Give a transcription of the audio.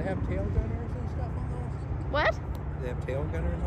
have tail gunners and stuff on those? What? Do they have tail gunners on